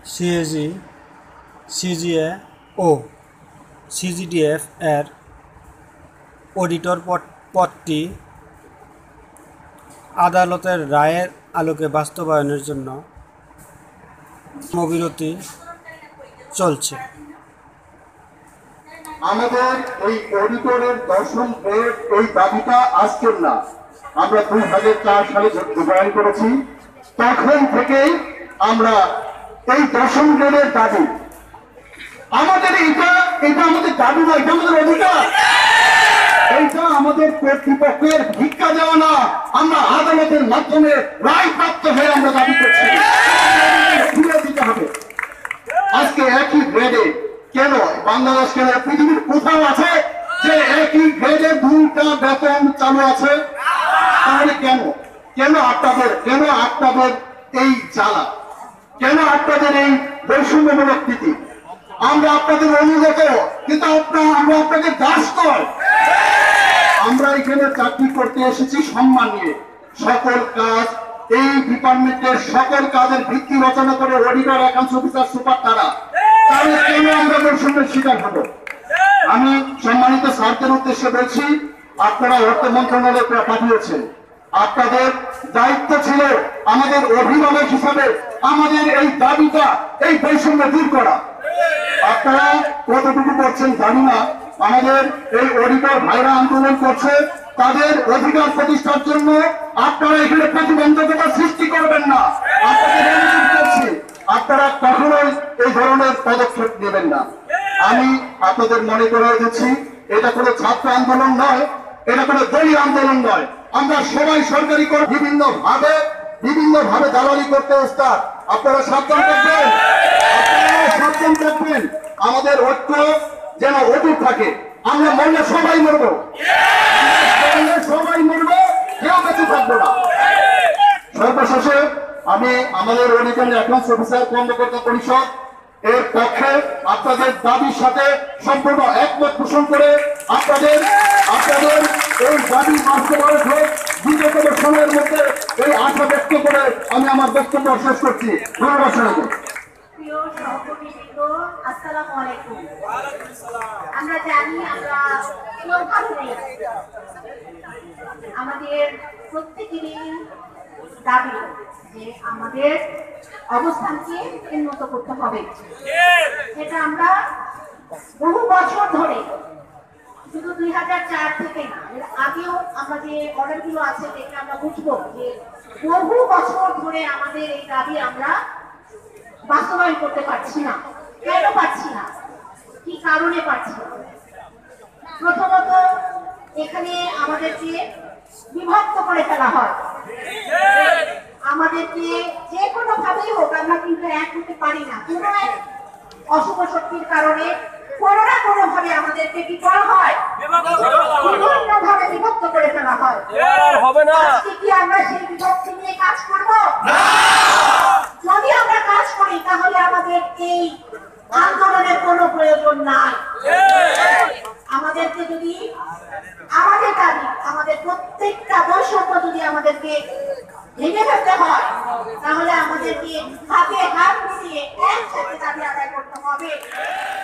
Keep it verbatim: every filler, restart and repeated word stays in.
CAG, CGA ও CGDF এর auditor পদটি আদালতের রায়ের আলোকে বাস্তবায়নের জন্য অবিরতি চলছে। আমাদের এই অডিটরের দশম গ্রেড এই দাবিটা আজকের না, আমরা দুই হাজার চার সালে জয়েন করেছি, তখন থেকেই আমরা এই দশম গ্রেডের দাবি, আমাদের এটা এটা আমাদের দাবি না, এটা আমাদের অধিকার। এইটা আমাদের কর্তৃপক্ষের ভিক্ষা দেওয়া না, আমরা আদালতের মাধ্যমে রায় প্রাপ্ত হয়ে আমরা দাবি করছি ফিরে দিতে হবে। আজকে একই গ্রেডে কেন বাংলাদেশ কেন পৃথিবীর কোথাও আছে যে একই গ্রেডে দুইটা বেতন চালু আছে? তাহলে কেন কেন আপনাদের কেন আপনাদের এই জ্বালা, কেন আপনাদের এই বৈষম্যমূলক নীতি? আমরা আপনাদের অনুগত, কিন্তু আপনার আমরা আপনাদের দাস নয়। আমরা এখানে চাকরি করতে এসেছি সম্মান নিয়ে। সকল কাজ এই ডিপার্টমেন্টের সকল কাজের ভিত্তি রচনা করে অডিটর, অ্যাকাউন্টস অফিসার, সুপার তারা, তাহলে কেন আমরা বৈষম্যের শিকার হব? আমি সম্মানিত স্যারদের উদ্দেশ্যে বলছি, আপনারা অর্থ মন্ত্রণালয়ে পাঠিয়েছেন, আপনাদের দায়িত্ব ছিল আমাদের অভিভাবক হিসাবে আমাদের এই দাবিটা, এই বৈষম্য দূর করা। আপনারা কতটুকু করছেন জানি না, আমাদের এই অধিকার ভাইরা আন্দোলন করছে, তাদের অধিকার প্রতিষ্ঠার জন্য আপনারা এখানে প্রতিবন্ধকতা সৃষ্টি করবেন না। আপনাদের অনুরোধ করছি, আপনারা কখনোই এই ধরনের পদক্ষেপ নেবেন না। আমি আপনাদের মনে করে দিচ্ছি, এটা কোনো ছাত্র আন্দোলন নয়, এটা কোনো দলীয় আন্দোলন নয়। আমরা সবাই সরকারি করে বিভিন্ন ভাবে বিভিন্ন ভাবে দালালি করতে ওস্তাদ। আপনারা সাবধান থাকবেন, আপনারা সাবধান থাকবেন। আমাদের ঐক্য যেন অটুট থাকে। আমরা মরলে সবাই মরবো, সবাই মরবো, কেউ বেঁচে থাকবো না। সর্বশেষে আমি আমাদের অডিটর, অ্যাকাউন্টস অফিসার কর্মকর্তা পরিষদ এর পক্ষে আপনাদের দাবির সাথে সম্পূর্ণ একমত পোষণ করে আপনাদের আপনাদের এই দাবি বাস্তবায়ন হোক বিগত সময়ের মধ্যে এই আশা ব্যক্ত করে আমি আমার বক্তব্য শেষ করছি। ধন্যবাদ সবাইকে। প্রিয় সহকর্মীবৃন্দ, আসসালামু আলাইকুম। আমরা জানি আমরা কেউ ভালো নেই, আমাদের প্রত্যেকেরই দাবি যে আমাদের অবস্থানকে উন্নত করতে হবে। এটা আমরা বহু বছর ধরে, শুধু দুই হাজার চার থেকে না, এর আগেও আমরা যে অর্ডারগুলো আছে দেখে আমরা বুঝবো যে বহু বছর ধরে আমাদের এই দাবি আমরা বাস্তবায়ন করতে পারছি না। কেন পারছি না, কি কারণে পারছি না? প্রথমত এখানে আমাদেরকে বিভক্ত করে ফেলা হয়, আমাদেরকে যে কোনো ভাবেই হোক আমরা কিন্তু এক হতে পারি না। কোনো এক অশুভ শক্তির কারণে কোনো না কোনো ভাবে আমাদেরকে কি করা হয়, বিভিন্ন ভাবে বিভক্ত করে ফেলা হয়। আজকে কি আমরা সেই বিভক্তি নিয়ে কাজ করব? যদি আমরা কাজ করি তাহলে আমাদের এই আন্দোলনের কোনো প্রয়োজন নাই। আমাদেরকে যদি আমাদের দাবি, আমাদের প্রত্যেকটা বৈষম্য যদি আমাদেরকে ভেঙে ফেলতে হয়, তাহলে আমাদেরকে হাতে হাত মিলিয়ে একসাথে দাবি আদায় করতে হবে।